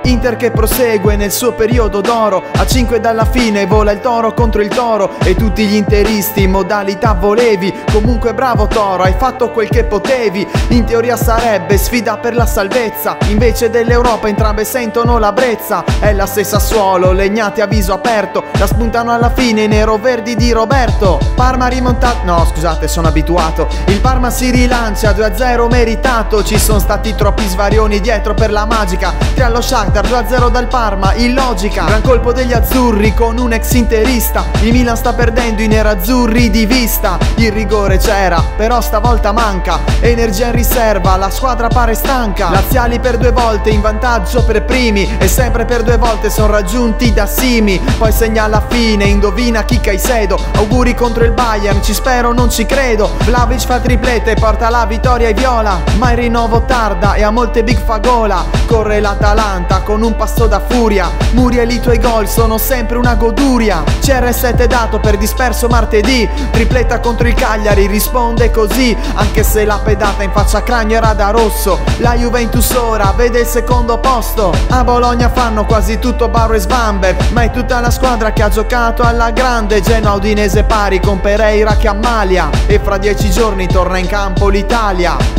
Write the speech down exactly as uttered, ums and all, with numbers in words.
Inter che prosegue nel suo periodo d'oro, a cinque dalla fine vola il toro contro il toro e tutti gli interisti in modalità volevi. Comunque bravo Toro, hai fatto quel che potevi. In teoria sarebbe sfida per la salvezza, invece dell'Europa entrambe sentono la brezza. È la stessa Sassuolo, Legnati a viso aperto, la spuntano alla fine i neroverdi di Roberto. Parma rimontato, no scusate sono abituato. Il Parma si rilancia, due a zero meritato. Ci sono stati troppi svarioni dietro per la magica. Tre allo Shakhtar, due a zero dal Parma, illogica. Gran colpo degli azzurri con un ex interista. Il Milan sta perdendo i nerazzurri di vista. Il rigore c'era, però stavolta manca. Energia in riserva, la squadra pare stanca. Laziali per due volte in vantaggio per primi e sempre per due volte sono raggiunti da Simi. Poi segna alla fine, indovina chi Caicedo. Auguri contro il Bayern, ci spero non ci credo. Vlahovic fa triplete e porta la vittoria ai viola, ma il rinnovo tarda e a molte big fa gola. Corre l'Atalanta con un passo da furia. Muriel i tuoi gol sono sempre una goduria. C R sette dato per disperso martedì. Tripletta contro il Cagliari, risponde così, anche se la pedata in faccia cranio era da rosso. La Juventus ora vede il secondo posto. A Bologna fanno quasi tutto Barro e Svanberg, ma è tutta la squadra che ha giocato alla grande. Genoa Udinese pari con Pereira che ammalia, e fra dieci giorni torna in campo l'Italia.